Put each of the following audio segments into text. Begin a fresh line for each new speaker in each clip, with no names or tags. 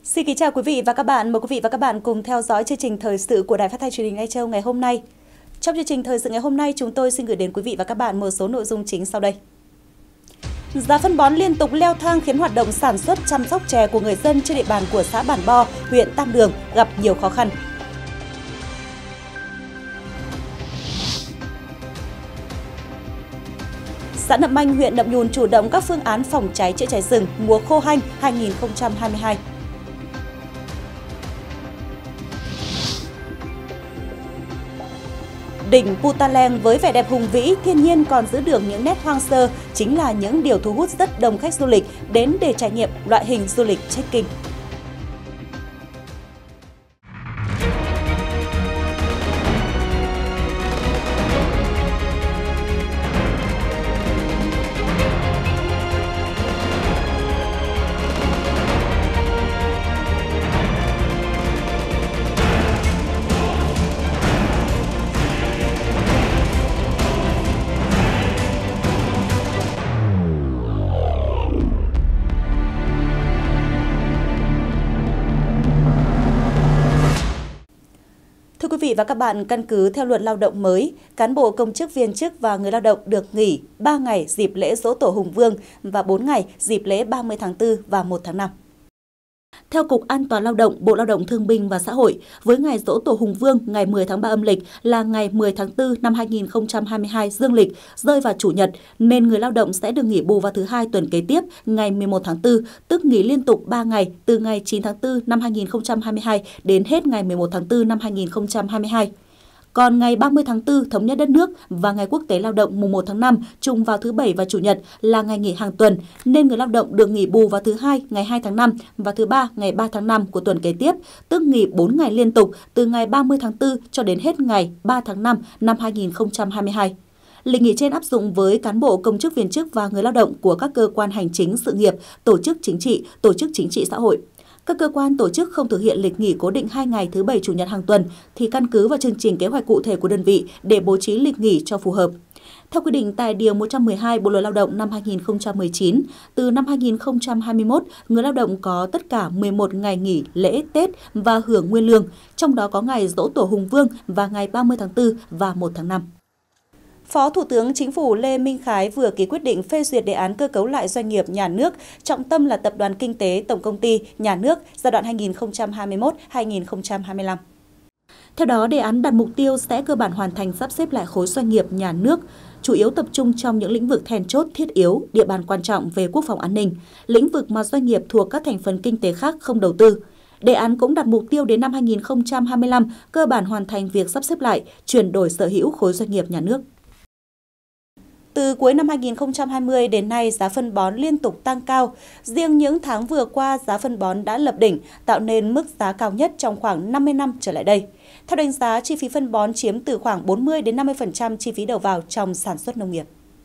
Xin kính chào quý vị và các bạn. Mời quý vị và các bạn cùng theo dõi chương trình thời sự của Đài Phát thanh Truyền hình Lai Châu ngày hôm nay. Trong chương trình thời sự ngày hôm nay, chúng tôi xin gửi đến quý vị và các bạn một số nội dung chính sau đây. Giá phân bón liên tục leo thang khiến hoạt động sản xuất chăm sóc chè của người dân trên địa bàn của xã Bản Bo, huyện Tam Đường gặp nhiều khó khăn. Xã Nậm Manh, huyện Nậm Nhùn chủ động các phương án phòng cháy chữa cháy rừng mùa khô hanh 2022. Đỉnh Putaleng với vẻ đẹp hùng vĩ, thiên nhiên còn giữ được những nét hoang sơ chính là những điều thu hút rất đông khách du lịch đến để trải nghiệm loại hình du lịch trekking. Thưa quý vị và các bạn, căn cứ theo luật lao động mới, cán bộ công chức viên chức và người lao động được nghỉ 3 ngày dịp lễ Giỗ Tổ Hùng Vương và 4 ngày dịp lễ 30 tháng 4 và 1 tháng 5. Theo Cục An toàn Lao động, Bộ Lao động Thương binh và Xã hội, với ngày Giỗ Tổ Hùng Vương ngày 10 tháng 3 âm lịch là ngày 10 tháng 4 năm 2022 dương lịch rơi vào Chủ nhật, nên người lao động sẽ được nghỉ bù vào thứ Hai tuần kế tiếp ngày 11 tháng 4, tức nghỉ liên tục 3 ngày từ ngày 9 tháng 4 năm 2022 đến hết ngày 11 tháng 4 năm 2022. Còn ngày 30 tháng 4 thống nhất đất nước và ngày Quốc tế Lao động mùng 1 tháng 5 trùng vào thứ Bảy và Chủ nhật là ngày nghỉ hàng tuần, nên người lao động được nghỉ bù vào thứ Hai ngày 2 tháng 5 và thứ Ba ngày 3 tháng 5 của tuần kế tiếp, tức nghỉ 4 ngày liên tục từ ngày 30 tháng 4 cho đến hết ngày 3 tháng 5 năm 2022. Lịch nghỉ trên áp dụng với cán bộ công chức viên chức và người lao động của các cơ quan hành chính sự nghiệp, tổ chức chính trị xã hội. Các cơ quan tổ chức không thực hiện lịch nghỉ cố định 2 ngày thứ Bảy Chủ nhật hàng tuần thì căn cứ vào chương trình kế hoạch cụ thể của đơn vị để bố trí lịch nghỉ cho phù hợp. Theo quy định tại Điều 112 Bộ Luật Lao động năm 2019, từ năm 2021, người lao động có tất cả 11 ngày nghỉ lễ Tết và hưởng nguyên lương, trong đó có ngày Giỗ Tổ Hùng Vương và ngày 30 tháng 4 và 1 tháng 5. Phó Thủ tướng Chính phủ Lê Minh Khái vừa ký quyết định phê duyệt đề án cơ cấu lại doanh nghiệp nhà nước, trọng tâm là Tập đoàn Kinh tế Tổng công ty Nhà nước giai đoạn 2021-2025. Theo đó, đề án đặt mục tiêu sẽ cơ bản hoàn thành sắp xếp lại khối doanh nghiệp nhà nước, chủ yếu tập trung trong những lĩnh vực then chốt thiết yếu, địa bàn quan trọng về quốc phòng an ninh, lĩnh vực mà doanh nghiệp thuộc các thành phần kinh tế khác không đầu tư. Đề án cũng đặt mục tiêu đến năm 2025 cơ bản hoàn thành việc sắp xếp lại, chuyển đổi sở hữu khối doanh nghiệp nhà nước. Từ cuối năm 2020 đến nay, giá phân bón liên tục tăng cao. Riêng những tháng vừa qua, giá phân bón đã lập đỉnh, tạo nên mức giá cao nhất trong khoảng 50 năm trở lại đây. Theo đánh giá, chi phí phân bón chiếm từ khoảng 40 đến 50% chi phí đầu vào trong sản xuất nông nghiệp.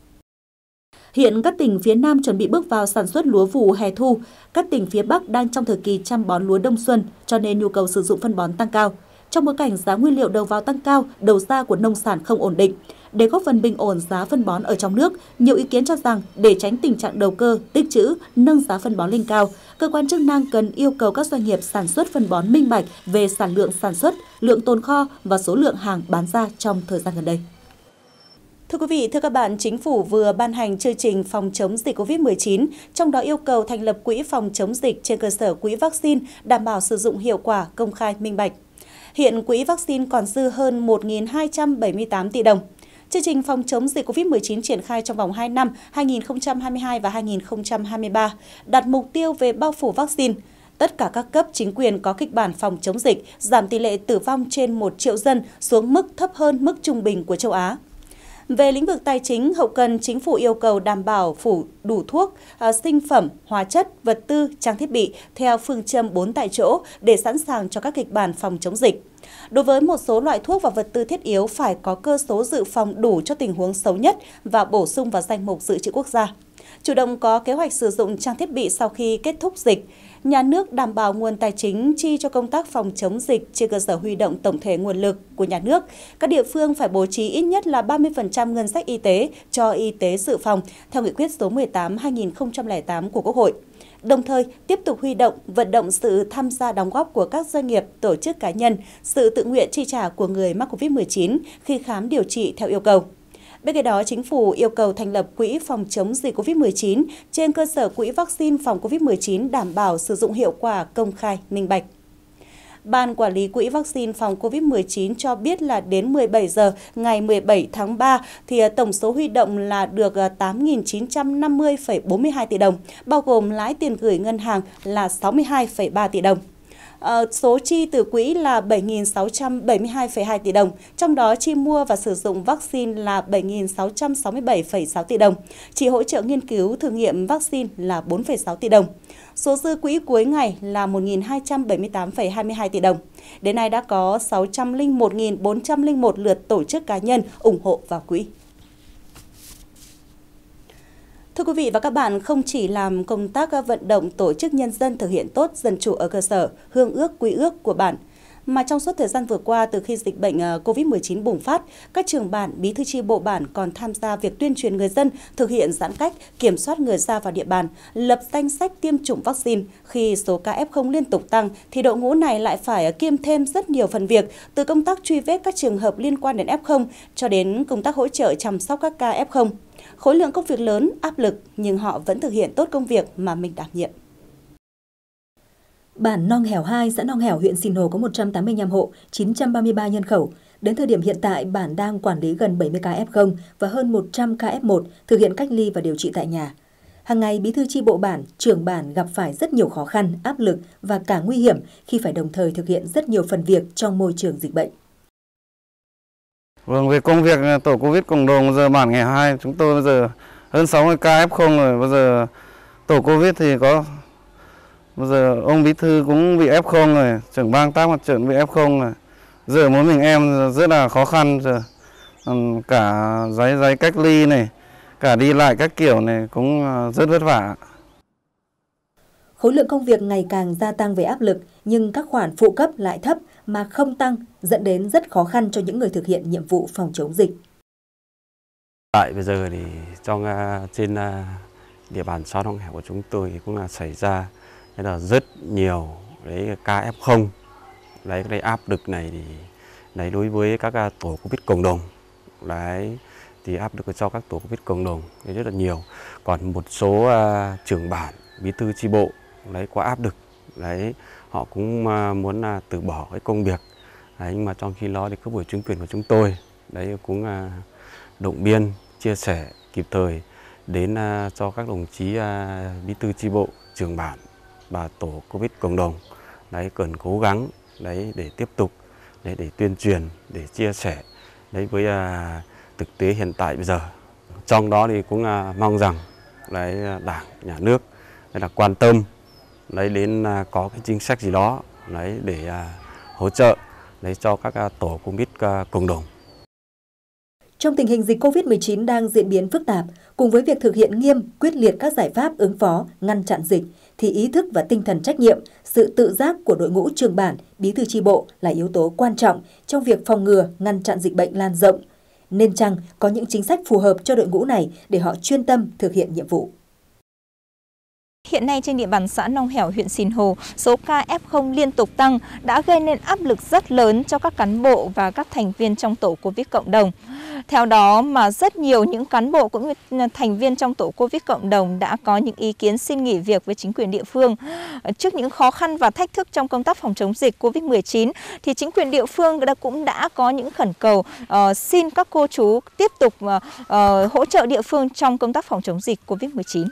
Hiện các tỉnh phía Nam chuẩn bị bước vào sản xuất lúa vụ hè thu, các tỉnh phía Bắc đang trong thời kỳ chăm bón lúa đông xuân, cho nên nhu cầu sử dụng phân bón tăng cao. Trong bối cảnh giá nguyên liệu đầu vào tăng cao, đầu ra của nông sản không ổn định. Để góp phần bình ổn giá phân bón ở trong nước, nhiều ý kiến cho rằng để tránh tình trạng đầu cơ, tích trữ, nâng giá phân bón lên cao, cơ quan chức năng cần yêu cầu các doanh nghiệp sản xuất phân bón minh bạch về sản lượng sản xuất, lượng tồn kho và số lượng hàng bán ra trong thời gian gần đây. Thưa quý vị, thưa các bạn, Chính phủ vừa ban hành chương trình phòng chống dịch COVID-19, trong đó yêu cầu thành lập quỹ phòng chống dịch trên cơ sở quỹ vaccine, đảm bảo sử dụng hiệu quả, công khai, minh bạch. Hiện quỹ vaccine còn dư hơn 1.278 tỷ đồng. Chương trình phòng chống dịch COVID-19 triển khai trong vòng 2 năm 2022 và 2023, đặt mục tiêu về bao phủ vaccine. Tất cả các cấp chính quyền có kịch bản phòng chống dịch, giảm tỷ lệ tử vong trên 1 triệu dân xuống mức thấp hơn mức trung bình của châu Á. Về lĩnh vực tài chính, hậu cần, Chính phủ yêu cầu đảm bảo phủ đủ thuốc, sinh phẩm, hóa chất, vật tư, trang thiết bị theo phương châm 4 tại chỗ để sẵn sàng cho các kịch bản phòng chống dịch. Đối với một số loại thuốc và vật tư thiết yếu phải có cơ số dự phòng đủ cho tình huống xấu nhất và bổ sung vào danh mục dự trữ quốc gia. Chủ động có kế hoạch sử dụng trang thiết bị sau khi kết thúc dịch. Nhà nước đảm bảo nguồn tài chính chi cho công tác phòng chống dịch trên cơ sở huy động tổng thể nguồn lực của nhà nước. Các địa phương phải bố trí ít nhất là 30% ngân sách y tế cho y tế dự phòng theo nghị quyết số 18/2008 của Quốc hội. đồng thời tiếp tục huy động, vận động sự tham gia đóng góp của các doanh nghiệp, tổ chức cá nhân, sự tự nguyện chi trả của người mắc COVID-19 khi khám điều trị theo yêu cầu. Bên cạnh đó, Chính phủ yêu cầu thành lập Quỹ phòng chống dịch COVID-19 trên cơ sở Quỹ vaccine phòng COVID-19 đảm bảo sử dụng hiệu quả, công khai, minh bạch. Ban Quản lý Quỹ vaccine phòng COVID-19 cho biết là đến 17 giờ ngày 17 tháng 3 thì tổng số huy động là được 8.950,42 tỷ đồng, bao gồm lãi tiền gửi ngân hàng là 62,3 tỷ đồng. Số chi từ quỹ là 7.672,2 tỷ đồng, trong đó chi mua và sử dụng vaccine là 7.667,6 tỷ đồng, chi hỗ trợ nghiên cứu thử nghiệm vaccine là 4,6 tỷ đồng. Số dư quỹ cuối ngày là 1.278,22 tỷ đồng. Đến nay đã có 601.401 lượt tổ chức cá nhân ủng hộ vào quỹ. Thưa quý vị và các bạn, không chỉ làm công tác vận động tổ chức nhân dân thực hiện tốt dân chủ ở cơ sở, hương ước quy ước của bản, mà trong suốt thời gian vừa qua từ khi dịch bệnh COVID-19 bùng phát, các trưởng bản, bí thư chi bộ bản còn tham gia việc tuyên truyền người dân thực hiện giãn cách, kiểm soát người ra vào địa bàn, lập danh sách tiêm chủng vaccine. Khi số ca F0 liên tục tăng thì đội ngũ này lại phải kiêm thêm rất nhiều phần việc, từ công tác truy vết các trường hợp liên quan đến F0 cho đến công tác hỗ trợ chăm sóc các ca F0. Khối lượng công việc lớn, áp lực nhưng họ vẫn thực hiện tốt công việc mà mình đảm nhiệm.
Bản Nong Hẻo 2, xã Nong Hẻo, huyện Sinh Hồ có 185 hộ, 933 nhân khẩu. Đến thời điểm hiện tại, bản đang quản lý gần 70 ca F0 và hơn 100 ca F1 thực hiện cách ly và điều trị tại nhà. Hàng ngày, bí thư chi bộ bản, trưởng bản gặp phải rất nhiều khó khăn, áp lực và cả nguy hiểm khi phải đồng thời thực hiện rất nhiều phần việc trong môi trường dịch bệnh.
Vâng, về công việc tổ Covid cộng đồng bây giờ bản Hẻo 2 chúng tôi bây giờ hơn 60 ca F0 rồi. Bây giờ tổ Covid thì có bây giờ ông bí thư cũng bị F0 rồi, trưởng ban tác mặt trận bị F0 rồi. Giờ mỗi mình em rất là khó khăn giờ. Cả giấy cách ly này, cả đi lại các kiểu này cũng rất vất vả.
Khối lượng công việc ngày càng gia tăng về áp lực, nhưng các khoản phụ cấp lại thấp mà không tăng, dẫn đến rất khó khăn cho những người thực hiện nhiệm vụ phòng chống dịch.
Tại bây giờ thì trên địa bàn xã Nong Hẻo của chúng tôi cũng là xảy ra rất nhiều ca F0. Cái áp lực này thì đối với các tổ Covid cộng đồng thì áp lực cho các tổ Covid cộng đồng thì rất là nhiều. Còn một số trưởng bản, bí thư chi bộ có áp lực, họ cũng muốn từ bỏ cái công việc. Nhưng mà trong khi đó thì cấp ủy chính quyền của chúng tôi cũng động viên, chia sẻ kịp thời đến cho các đồng chí bí thư chi bộ, trưởng bản và tổ Covid cộng đồng cần cố gắng để tiếp tục để tuyên truyền, để chia sẻ với thực tế hiện tại bây giờ. Trong đó thì cũng mong rằng Đảng, Nhà nước là quan tâm đến có cái chính sách gì đó để hỗ trợ cho các tổ Covid cộng đồng.
Trong tình hình dịch COVID-19 đang diễn biến phức tạp, cùng với việc thực hiện nghiêm, quyết liệt các giải pháp ứng phó, ngăn chặn dịch, thì ý thức và tinh thần trách nhiệm, sự tự giác của đội ngũ trưởng bản, bí thư chi bộ là yếu tố quan trọng trong việc phòng ngừa, ngăn chặn dịch bệnh lan rộng. Nên chăng có những chính sách phù hợp cho đội ngũ này để họ chuyên tâm thực hiện nhiệm vụ.
Hiện nay trên địa bàn xã Nong Hẻo, huyện Sinh Hồ, số ca F0 liên tục tăng đã gây nên áp lực rất lớn cho các cán bộ và các thành viên trong tổ Covid cộng đồng. Theo đó mà rất nhiều những cán bộ cũng như thành viên trong tổ Covid cộng đồng đã có những ý kiến xin nghỉ việc với chính quyền địa phương. Trước những khó khăn và thách thức trong công tác phòng chống dịch Covid-19 thì chính quyền địa phương cũng đã có những khẩn cầu xin các cô chú tiếp tục hỗ trợ địa phương trong công tác phòng chống dịch Covid-19.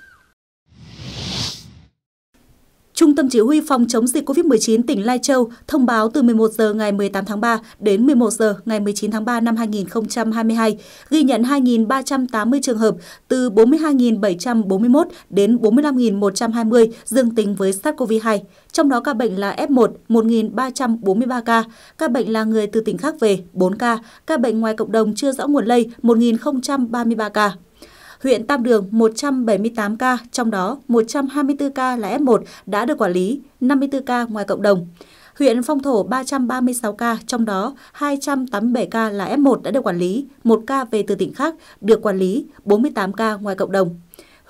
Trung tâm Chỉ huy phòng chống dịch COVID-19 tỉnh Lai Châu thông báo từ 11 giờ ngày 18 tháng 3 đến 11 giờ ngày 19 tháng 3 năm 2022 ghi nhận 2.380 trường hợp từ 42.741 đến 45.120 dương tính với SARS-CoV-2. Trong đó ca bệnh là F1 1.343 ca bệnh là người từ tỉnh khác về 4 ca bệnh ngoài cộng đồng chưa rõ nguồn lây 1.033 ca. Huyện Tam Đường 178 ca, trong đó 124 ca là F1 đã được quản lý, 54 ca ngoài cộng đồng. Huyện Phong Thổ 336 ca, trong đó 287 ca là F1 đã được quản lý, 1 ca về từ tỉnh khác được quản lý, 48 ca ngoài cộng đồng.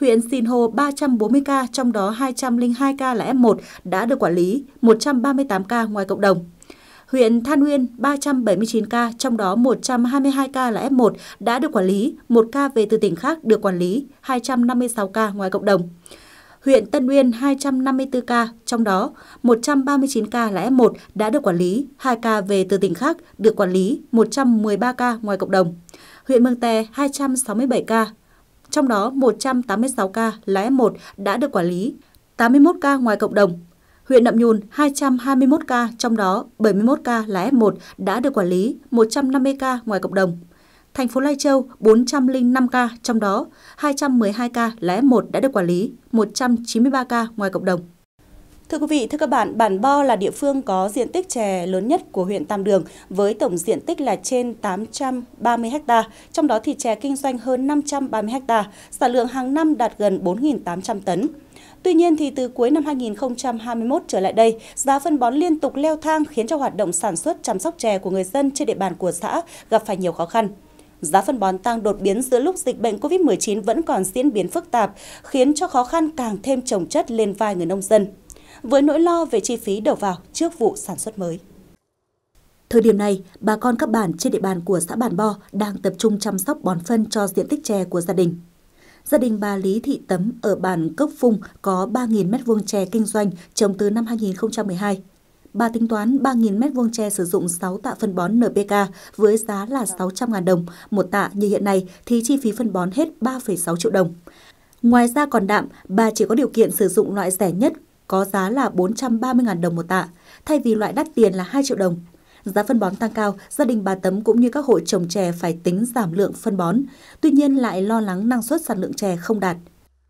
Huyện Sinh Hồ 340 ca, trong đó 202 ca là F1 đã được quản lý, 138 ca ngoài cộng đồng. Huyện Than Uyên 379 ca, trong đó 122 ca là F1 đã được quản lý, 1 ca về từ tỉnh khác được quản lý, 256 ca ngoài cộng đồng. Huyện Tân Uyên 254 ca, trong đó 139 ca là F1 đã được quản lý, 2 ca về từ tỉnh khác được quản lý, 113 ca ngoài cộng đồng. Huyện Mường Tè 267 ca, trong đó 186 ca là F1 đã được quản lý, 81 ca ngoài cộng đồng. Huyện Nậm Nhùn 221 ca, trong đó 71 ca là F1 đã được quản lý, 150 ca ngoài cộng đồng. Thành phố Lai Châu 405 ca, trong đó 212 ca là F1 đã được quản lý, 193 ca ngoài cộng đồng. Thưa quý vị, thưa các bạn, Bản Bo là địa phương có diện tích chè lớn nhất của huyện Tam Đường với tổng diện tích là trên 830 ha, trong đó thì chè kinh doanh hơn 530 ha, sản lượng hàng năm đạt gần 4.800 tấn. Tuy nhiên thì từ cuối năm 2021 trở lại đây, giá phân bón liên tục leo thang khiến cho hoạt động sản xuất chăm sóc chè của người dân trên địa bàn của xã gặp phải nhiều khó khăn. Giá phân bón tăng đột biến giữa lúc dịch bệnh Covid-19 vẫn còn diễn biến phức tạp, khiến cho khó khăn càng thêm chồng chất lên vai người nông dân, với nỗi lo về chi phí đầu vào trước vụ sản xuất mới. Thời điểm này, bà con các bản trên địa bàn của xã Bản Bo đang tập trung chăm sóc bón phân cho diện tích chè của gia đình. Gia đình bà Lý Thị Tấm ở bản Cốc Phung có 3.000 m² chè kinh doanh trồng từ năm 2012. Bà tính toán 3.000 m² chè sử dụng 6 tạ phân bón NPK với giá là 600.000 đồng một tạ, như hiện nay thì chi phí phân bón hết 3,6 triệu đồng. Ngoài ra còn đạm, bà chỉ có điều kiện sử dụng loại rẻ nhất có giá là 430.000 đồng một tạ, thay vì loại đắt tiền là 2 triệu đồng. Giá phân bón tăng cao, gia đình bà Tấm cũng như các hộ trồng chè phải tính giảm lượng phân bón, tuy nhiên lại lo lắng năng suất sản lượng chè không đạt.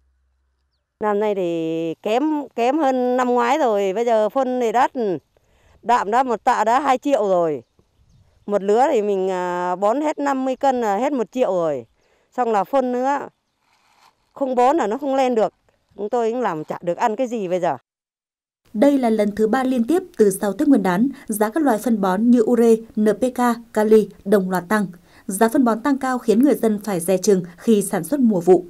Năm nay thì kém hơn năm ngoái rồi, bây giờ phân thì đắt, đạm đã một tạ đã 2 triệu rồi. Một lứa thì mình bón hết 50 cân là hết 1 triệu rồi. Xong là phân nữa, không bón là nó không lên được. Chúng tôi cũng làm chả được ăn cái gì bây giờ.
Đây là lần thứ 3 liên tiếp từ sau Tết Nguyên đán, giá các loại phân bón như ure, NPK, kali đồng loạt tăng. Giá phân bón tăng cao khiến người dân phải dè chừng khi sản xuất mùa vụ.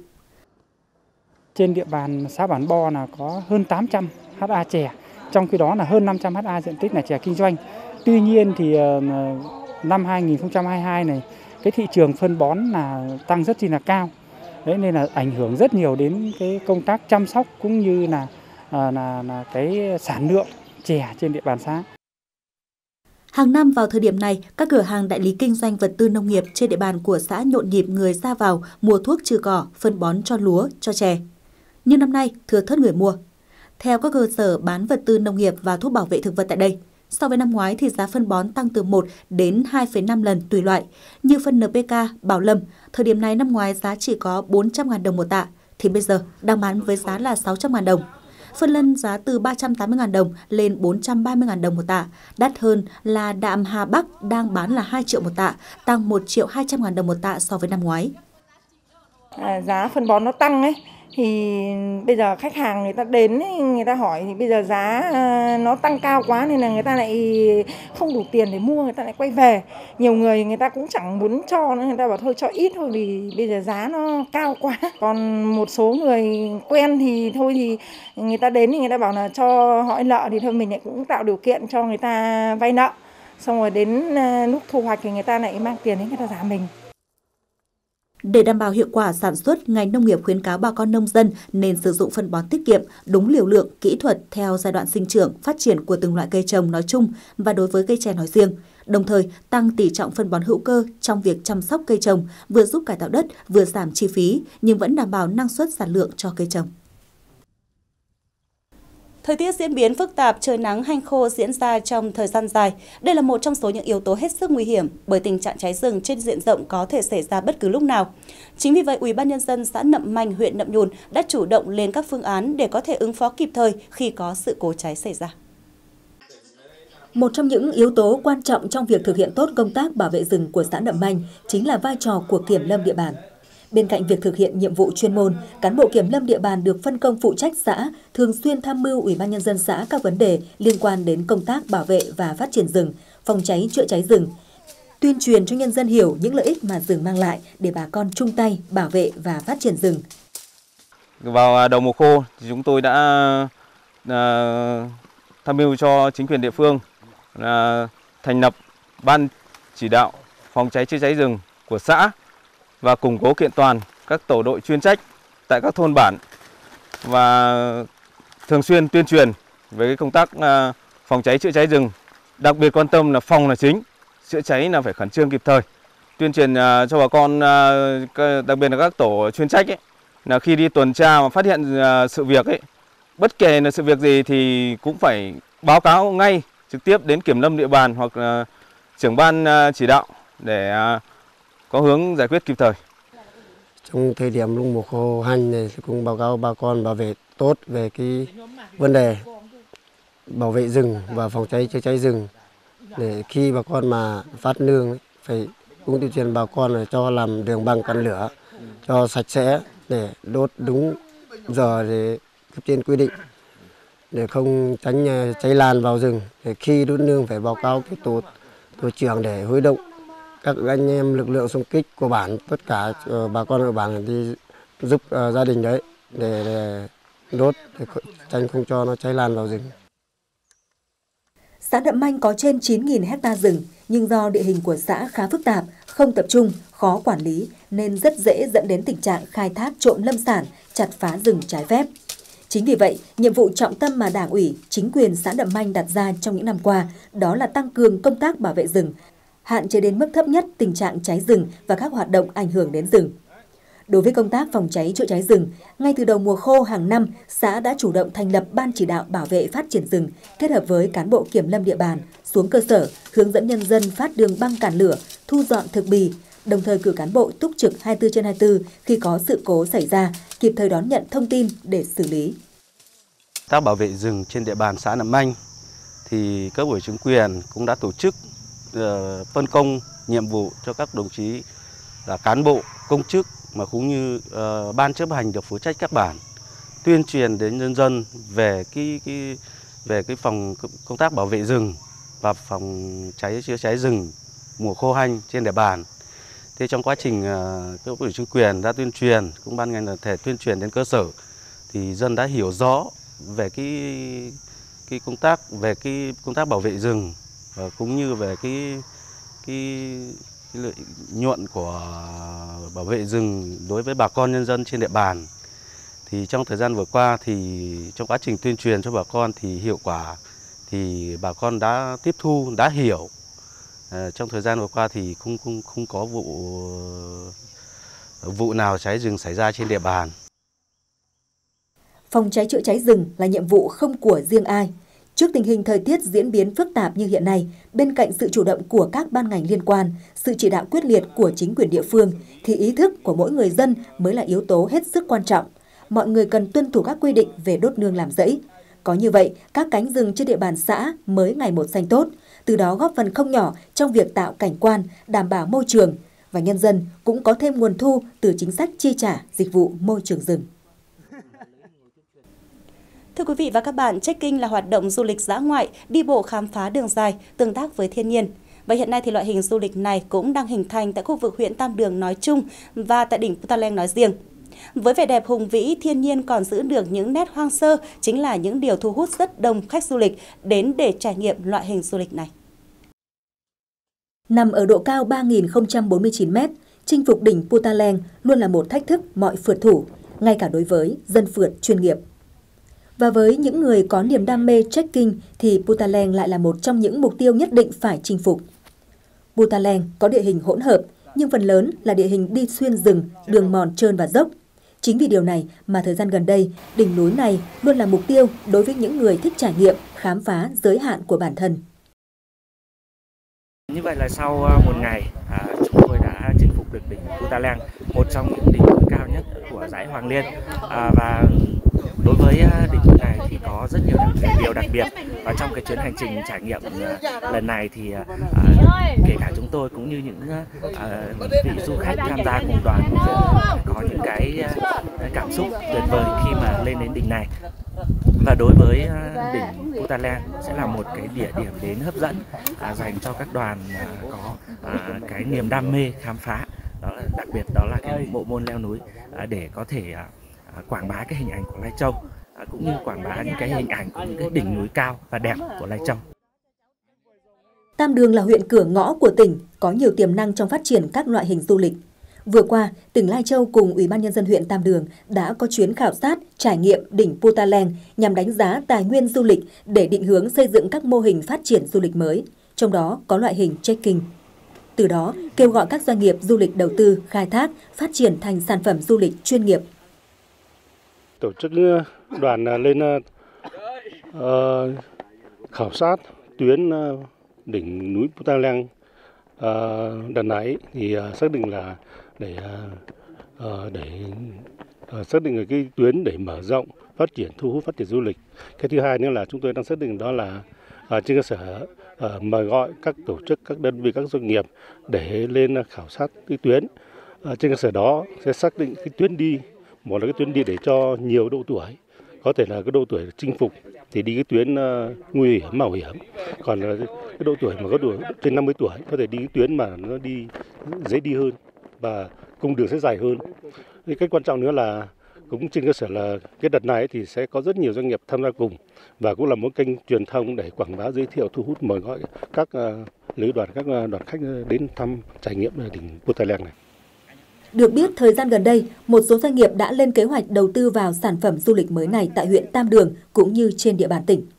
Trên địa bàn xã Bản Bo là có hơn 800 ha chè, trong khi đó là hơn 500 ha diện tích là chè kinh doanh. Tuy nhiên thì năm 2022 này, cái thị trường phân bón là tăng rất là cao. Đấy nên là ảnh hưởng rất nhiều đến cái công tác chăm sóc cũng như là cái sản lượng chè trên địa bàn xã.
Hàng năm vào thời điểm này, các cửa hàng đại lý kinh doanh vật tư nông nghiệp trên địa bàn của xã nhộn nhịp người ra vào mua thuốc trừ cỏ, phân bón cho lúa, cho chè. Nhưng năm nay, thưa thớt người mua. Theo các cơ sở bán vật tư nông nghiệp và thuốc bảo vệ thực vật tại đây, so với năm ngoái thì giá phân bón tăng từ 1 đến 2,5 lần tùy loại. Như phân NPK, Bảo Lâm, thời điểm này năm ngoái giá chỉ có 400.000 đồng một tạ, thì bây giờ đang bán với giá là 600.000 đồng. Phân lân giá từ 380.000 đồng lên 430.000 đồng một tạ, đắt hơn là đạm Hà Bắc đang bán là 2 triệu một tạ, tăng 1.200.000 đồng một tạ so với năm ngoái.
Giá phân bón nó tăng ấy, thì bây giờ khách hàng người ta đến người ta hỏi thì bây giờ giá nó tăng cao quá nên là người ta lại không đủ tiền để mua, người ta lại quay về. Nhiều người ta cũng chẳng muốn cho nữa, người ta bảo thôi cho ít thôi vì bây giờ giá nó cao quá. Còn một số người quen thì thôi thì người ta đến thì người ta bảo là cho họ nợ thì thôi mình lại cũng tạo điều kiện cho người ta vay nợ. Xong rồi đến lúc thu hoạch thì người ta lại mang tiền đến người ta trả mình.
Để đảm bảo hiệu quả sản xuất, ngành nông nghiệp khuyến cáo bà con nông dân nên sử dụng phân bón tiết kiệm, đúng liều lượng, kỹ thuật theo giai đoạn sinh trưởng, phát triển của từng loại cây trồng nói chung và đối với cây chè nói riêng. Đồng thời, tăng tỷ trọng phân bón hữu cơ trong việc chăm sóc cây trồng, vừa giúp cải tạo đất, vừa giảm chi phí, nhưng vẫn đảm bảo năng suất sản lượng cho cây trồng. Thời tiết diễn biến phức tạp, trời nắng hanh khô diễn ra trong thời gian dài. Đây là một trong số những yếu tố hết sức nguy hiểm bởi tình trạng cháy rừng trên diện rộng có thể xảy ra bất cứ lúc nào. Chính vì vậy, Ủy ban Nhân dân xã Nậm Manh, huyện Nậm Nhùn đã chủ động lên các phương án để có thể ứng phó kịp thời khi có sự cố cháy xảy ra.
Một trong những yếu tố quan trọng trong việc thực hiện tốt công tác bảo vệ rừng của xã Nậm Manh chính là vai trò của kiểm lâm địa bàn. Bên cạnh việc thực hiện nhiệm vụ chuyên môn, cán bộ kiểm lâm địa bàn được phân công phụ trách xã thường xuyên tham mưu Ủy ban Nhân dân xã các vấn đề liên quan đến công tác bảo vệ và phát triển rừng, phòng cháy chữa cháy rừng, tuyên truyền cho nhân dân hiểu những lợi ích mà rừng mang lại để bà con chung tay bảo vệ và phát triển rừng.
Vào đầu mùa khô thì chúng tôi đã tham mưu cho chính quyền địa phương thành lập ban chỉ đạo phòng cháy chữa cháy rừng của xã và củng cố kiện toàn các tổ đội chuyên trách tại các thôn bản và thường xuyên tuyên truyền về cái công tác phòng cháy chữa cháy rừng. Đặc biệt quan tâm là phòng là chính, chữa cháy là phải khẩn trương kịp thời. Tuyên truyền cho bà con, đặc biệt là các tổ chuyên trách ấy, là khi đi tuần tra mà phát hiện sự việc ấy, bất kể là sự việc gì thì cũng phải báo cáo ngay trực tiếp đến kiểm lâm địa bàn hoặc là trưởng ban chỉ đạo để có hướng giải quyết kịp thời.
Trong thời điểm lúc mùa khô hành này thì cũng báo cáo bà con bảo vệ tốt về cái vấn đề bảo vệ rừng và phòng cháy chữa cháy rừng, để khi bà con mà phát nương ấy, phải cũng tuyên truyền bà con là cho làm đường băng cản lửa cho sạch sẽ để đốt đúng giờ để cấp trên quy định, để không tránh cháy lan vào rừng. Để khi đốt nương phải báo cáo cái tổ trưởng để huy động các anh em lực lượng xung kích của bản, tất cả bà con ở bản đi giúp gia đình đấy để đốt, để tránh không cho nó cháy lan vào rừng.
Xã Nậm Manh có trên 9.000 hecta rừng, nhưng do địa hình của xã khá phức tạp, không tập trung, khó quản lý nên rất dễ dẫn đến tình trạng khai thác trộm lâm sản, chặt phá rừng trái phép. Chính vì vậy, nhiệm vụ trọng tâm mà Đảng ủy, chính quyền xã Nậm Manh đặt ra trong những năm qua đó là tăng cường công tác bảo vệ rừng, hạn chế đến mức thấp nhất tình trạng cháy rừng và các hoạt động ảnh hưởng đến rừng. Đối với công tác phòng cháy chữa cháy rừng, ngay từ đầu mùa khô hàng năm, xã đã chủ động thành lập Ban chỉ đạo bảo vệ phát triển rừng, kết hợp với cán bộ kiểm lâm địa bàn, xuống cơ sở, hướng dẫn nhân dân phát đường băng cản lửa, thu dọn thực bì, đồng thời cử cán bộ túc trực 24/24 khi có sự cố xảy ra, kịp thời đón nhận thông tin để xử lý.
Công tác bảo vệ rừng trên địa bàn xã Nậm Manh thì cấp ủy chính quyền cũng đã tổ chức phân công nhiệm vụ cho các đồng chí là cán bộ, công chức mà cũng như ban chấp hành được phụ trách các bản, tuyên truyền đến nhân dân về cái phòng công tác bảo vệ rừng và phòng cháy chữa cháy rừng mùa khô hanh trên địa bàn. Thế trong quá trình cấp ủy chính quyền đã tuyên truyền, cũng ban ngành đoàn thể tuyên truyền đến cơ sở thì dân đã hiểu rõ về cái công tác bảo vệ rừng và cũng như về cái lợi nhuận của bảo vệ rừng đối với bà con nhân dân trên địa bàn. Thì trong thời gian vừa qua thì trong quá trình tuyên truyền cho bà con thì hiệu quả thì bà con đã tiếp thu, đã hiểu. Trong thời gian vừa qua thì không có vụ nào cháy rừng xảy ra trên địa bàn.
Phòng cháy chữa cháy rừng là nhiệm vụ không của riêng ai. Trước tình hình thời tiết diễn biến phức tạp như hiện nay, bên cạnh sự chủ động của các ban ngành liên quan, sự chỉ đạo quyết liệt của chính quyền địa phương, thì ý thức của mỗi người dân mới là yếu tố hết sức quan trọng. Mọi người cần tuân thủ các quy định về đốt nương làm rẫy. Có như vậy, các cánh rừng trên địa bàn xã mới ngày một xanh tốt, từ đó góp phần không nhỏ trong việc tạo cảnh quan, đảm bảo môi trường, và nhân dân cũng có thêm nguồn thu từ chính sách chi trả dịch vụ môi trường rừng.
Thưa quý vị và các bạn, trekking là hoạt động du lịch dã ngoại, đi bộ khám phá đường dài, tương tác với thiên nhiên. Và hiện nay thì loại hình du lịch này cũng đang hình thành tại khu vực huyện Tam Đường nói chung và tại đỉnh Putaleng nói riêng. Với vẻ đẹp hùng vĩ, thiên nhiên còn giữ được những nét hoang sơ chính là những điều thu hút rất đông khách du lịch đến để trải nghiệm loại hình du lịch này.
Nằm ở độ cao 3.049 m, chinh phục đỉnh Putaleng luôn là một thách thức mọi phượt thủ, ngay cả đối với dân phượt chuyên nghiệp. Và với những người có niềm đam mê trekking thì Putaleng lại là một trong những mục tiêu nhất định phải chinh phục. Putaleng có địa hình hỗn hợp, nhưng phần lớn là địa hình đi xuyên rừng, đường mòn trơn và dốc. Chính vì điều này mà thời gian gần đây, đỉnh núi này luôn là mục tiêu đối với những người thích trải nghiệm, khám phá giới hạn của bản thân.
Như vậy là sau một ngày, chúng tôi đã chinh phục được đỉnh Putaleng, một trong những đỉnh núi cao nhất của dãy Hoàng Liên. Và đối với đỉnh núi này thì có rất nhiều điều đặc biệt, và trong cái chuyến hành trình trải nghiệm lần này thì kể cả chúng tôi cũng như những vị du khách tham gia cùng đoàn có những cái cảm xúc tuyệt vời khi mà lên đến đỉnh này. Và đối với đỉnh Putaleng sẽ là một cái địa điểm đến hấp dẫn dành cho các đoàn có cái niềm đam mê khám phá, đó là đặc biệt đó là cái bộ môn leo núi, để có thể quảng bá cái hình ảnh của Lai Châu, cũng như quảng bá những cái hình ảnh của những cái đỉnh núi cao và đẹp của Lai Châu.
Tam Đường là huyện cửa ngõ của tỉnh, có nhiều tiềm năng trong phát triển các loại hình du lịch. Vừa qua, tỉnh Lai Châu cùng Ủy ban Nhân dân huyện Tam Đường đã có chuyến khảo sát, trải nghiệm đỉnh Putaleng nhằm đánh giá tài nguyên du lịch để định hướng xây dựng các mô hình phát triển du lịch mới, trong đó có loại hình trekking. Từ đó, kêu gọi các doanh nghiệp du lịch đầu tư, khai thác, phát triển thành sản phẩm du lịch chuyên nghiệp.
Tổ chức đoàn lên khảo sát tuyến đỉnh núi Putaleng đợt này thì xác định là để xác định cái tuyến để mở rộng phát triển, thu hút phát triển du lịch. Cái thứ hai nữa là chúng tôi đang xác định đó là trên cơ sở mời gọi các tổ chức, các đơn vị, các doanh nghiệp để lên khảo sát cái tuyến. Trên cơ sở đó sẽ xác định cái tuyến đi, một là cái tuyến đi để cho nhiều độ tuổi, có thể là cái độ tuổi chinh phục thì đi cái tuyến nguy hiểm, mạo hiểm. Còn là cái độ tuổi mà có tuổi trên 50 tuổi có thể đi cái tuyến mà nó đi dễ đi hơn và cung đường sẽ dài hơn. Cái quan trọng nữa là cũng trên cơ sở là cái đợt này thì sẽ có rất nhiều doanh nghiệp tham gia cùng và cũng là một kênh truyền thông để quảng bá, giới thiệu, thu hút, mời gọi các lữ đoàn, các đoàn khách đến thăm trải nghiệm đỉnh Putaleng này.
Được biết, thời gian gần đây, một số doanh nghiệp đã lên kế hoạch đầu tư vào sản phẩm du lịch mới này tại huyện Tam Đường cũng như trên địa bàn tỉnh.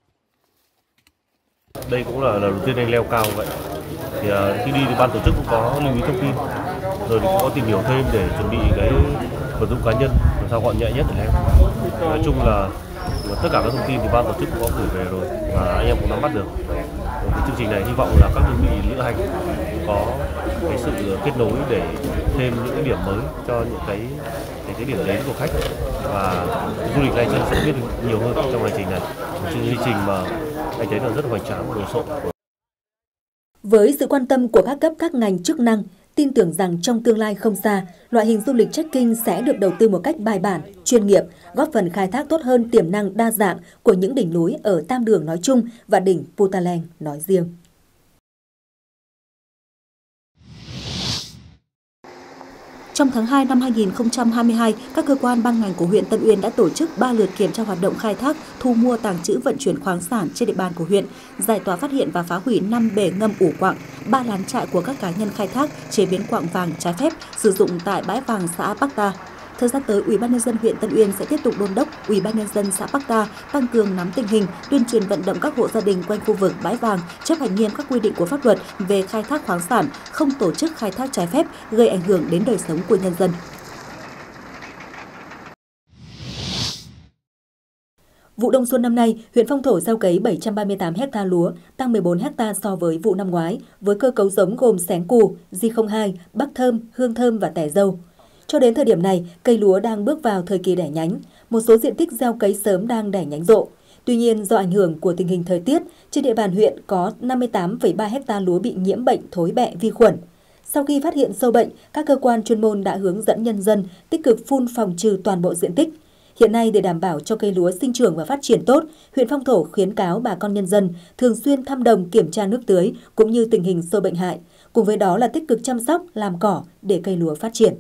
Đây cũng là lần đầu tiên anh leo cao vậy. Thì khi đi thì ban tổ chức cũng có lưu ý thông tin, rồi thì cũng có tìm hiểu thêm để chuẩn bị cái vật dụng cá nhân làm sao gọn nhẹ nhất để leo. Nói chung là tất cả các thông tin thì ban tổ chức cũng có gửi về rồi và anh em cũng nắm bắt được. Cái chương trình này hy vọng là các đơn vị lữ hành có cái sự kết nối để thêm những cái điểm mới cho những cái điểm đến của khách và du lịch Lai Châu sẽ biết nhiều hơn trong hành trình này. Một chương trình mà anh thấy là rất hoành tráng và đồ sộ.
Với sự quan tâm của các cấp các ngành chức năng, tin tưởng rằng trong tương lai không xa, loại hình du lịch trekking sẽ được đầu tư một cách bài bản, chuyên nghiệp, góp phần khai thác tốt hơn tiềm năng đa dạng của những đỉnh núi ở Tam Đường nói chung và đỉnh Putaleng nói riêng.
Trong tháng 2 năm 2022, các cơ quan ban ngành của huyện Tân Uyên đã tổ chức 3 lượt kiểm tra hoạt động khai thác, thu mua, tàng trữ, vận chuyển khoáng sản trên địa bàn của huyện, giải tỏa, phát hiện và phá hủy 5 bể ngâm ủ quặng, 3 lán trại của các cá nhân khai thác, chế biến quặng vàng trái phép sử dụng tại bãi vàng xã Bắc Ta. Thời gian tới, Ủy ban Nhân dân huyện Tân Uyên sẽ tiếp tục đôn đốc Ủy ban Nhân dân xã Bắc Ta tăng cường nắm tình hình, tuyên truyền vận động các hộ gia đình quanh khu vực bãi vàng chấp hành nghiêm các quy định của pháp luật về khai thác khoáng sản, không tổ chức khai thác trái phép gây ảnh hưởng đến đời sống của nhân dân.
Vụ đông xuân năm nay, huyện Phong Thổ gieo cấy 738 ha lúa, tăng 14 ha so với vụ năm ngoái, với cơ cấu giống gồm xén cù, Di02, Bắc Thơm, Hương Thơm và tẻ dâu. Cho đến thời điểm này, cây lúa đang bước vào thời kỳ đẻ nhánh. Một số diện tích gieo cấy sớm đang đẻ nhánh rộ. Tuy nhiên, do ảnh hưởng của tình hình thời tiết, trên địa bàn huyện có 58,3 ha lúa bị nhiễm bệnh thối bẹ vi khuẩn. Sau khi phát hiện sâu bệnh, các cơ quan chuyên môn đã hướng dẫn nhân dân tích cực phun phòng trừ toàn bộ diện tích. Hiện nay, để đảm bảo cho cây lúa sinh trưởng và phát triển tốt, huyện Phong Thổ khuyến cáo bà con nhân dân thường xuyên thăm đồng kiểm tra nước tưới cũng như tình hình sâu bệnh hại. Cùng với đó là tích cực chăm sóc, làm cỏ để cây lúa phát triển.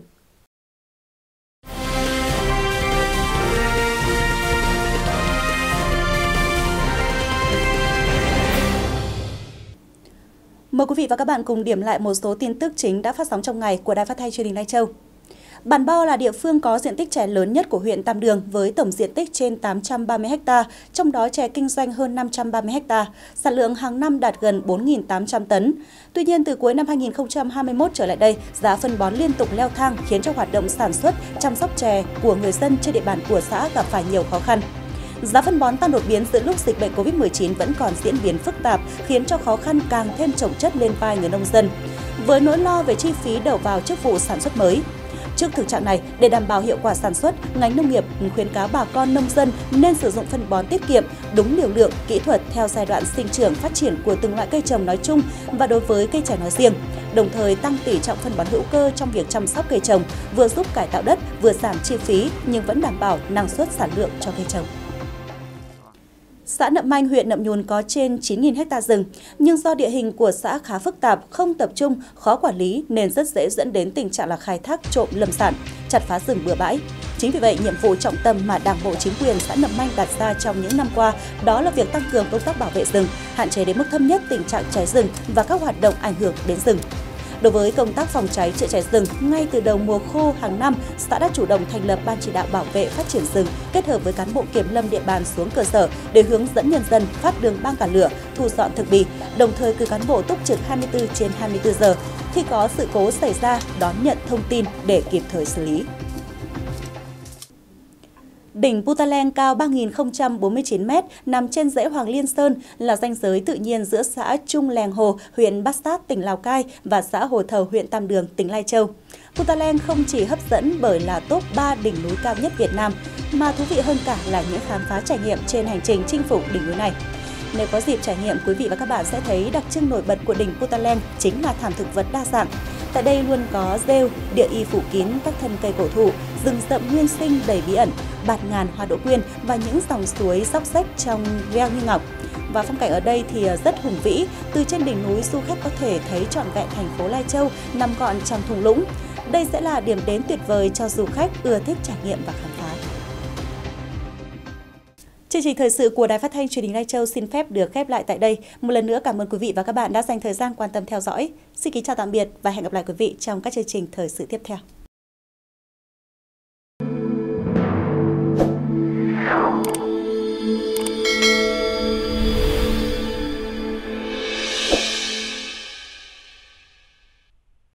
Mời quý vị và các bạn cùng điểm lại một số tin tức chính đã phát sóng trong ngày của Đài Phát thanh Truyền hình Lai Châu. Bản Bo là địa phương có diện tích chè lớn nhất của huyện Tam Đường với tổng diện tích trên 830 ha, trong đó chè kinh doanh hơn 530 ha, sản lượng hàng năm đạt gần 4.800 tấn. Tuy nhiên, từ cuối năm 2021 trở lại đây, giá phân bón liên tục leo thang khiến cho hoạt động sản xuất, chăm sóc chè của người dân trên địa bàn của xã gặp phải nhiều khó khăn. Giá phân bón tăng đột biến giữa lúc dịch bệnh Covid-19 vẫn còn diễn biến phức tạp, khiến cho khó khăn càng thêm chồng chất lên vai người nông dân, với nỗi lo về chi phí đầu vào trước vụ sản xuất mới. Trước thực trạng này, để đảm bảo hiệu quả sản xuất, ngành nông nghiệp khuyến cáo bà con nông dân nên sử dụng phân bón tiết kiệm, đúng liều lượng, kỹ thuật theo giai đoạn sinh trưởng phát triển của từng loại cây trồng nói chung và đối với cây chè nói riêng. Đồng thời tăng tỷ trọng phân bón hữu cơ trong việc chăm sóc cây trồng, vừa giúp cải tạo đất, vừa giảm chi phí nhưng vẫn đảm bảo năng suất sản lượng cho cây trồng. Xã Nậm Manh, huyện Nậm Nhùn có trên 9.000 ha rừng, nhưng do địa hình của xã khá phức tạp, không tập trung, khó quản lý nên rất dễ dẫn đến tình trạng là khai thác trộm lâm sản, chặt phá rừng bừa bãi. Chính vì vậy, nhiệm vụ trọng tâm mà Đảng bộ chính quyền xã Nậm Manh đặt ra trong những năm qua đó là việc tăng cường công tác bảo vệ rừng, hạn chế đến mức thấp nhất tình trạng cháy rừng và các hoạt động ảnh hưởng đến rừng. Đối với công tác phòng cháy chữa cháy rừng, ngay từ đầu mùa khô hàng năm, xã đã chủ động thành lập Ban chỉ đạo bảo vệ phát triển rừng, kết hợp với cán bộ kiểm lâm địa bàn xuống cơ sở để hướng dẫn nhân dân phát đường băng cản lửa, thu dọn thực bì, đồng thời cử cán bộ túc trực 24/24 giờ. Khi có sự cố xảy ra, đón nhận thông tin để kịp thời xử lý. Đỉnh Putaleng cao 3.049 m nằm trên dãy Hoàng Liên Sơn là ranh giới tự nhiên giữa xã Trung Lèng Hồ, huyện Bát Sát, tỉnh Lào Cai và xã Hồ Thầu, huyện Tam Đường, tỉnh Lai Châu. Putaleng không chỉ hấp dẫn bởi là top 3 đỉnh núi cao nhất Việt Nam, mà thú vị hơn cả là những khám phá trải nghiệm trên hành trình chinh phục đỉnh núi này. Nếu có dịp trải nghiệm, quý vị và các bạn sẽ thấy đặc trưng nổi bật của đỉnh Putaleng chính là thảm thực vật đa dạng. Tại đây luôn có rêu, địa y phủ kín các thân cây cổ thụ, rừng rậm nguyên sinh đầy bí ẩn, bạt ngàn hoa đỗ quyên và những dòng suối róc rách trong veo như ngọc. Và phong cảnh ở đây thì rất hùng vĩ, từ trên đỉnh núi du khách có thể thấy trọn vẹn thành phố Lai Châu nằm gọn trong thung lũng. Đây sẽ là điểm đến tuyệt vời cho du khách ưa thích trải nghiệm và khám phá. Chương trình thời sự của Đài Phát thanh Truyền hình Lai Châu xin phép được khép lại tại đây. Một lần nữa cảm ơn quý vị và các bạn đã dành thời gian quan tâm theo dõi. Xin kính chào tạm biệt và hẹn gặp lại quý vị trong các chương trình thời sự tiếp theo.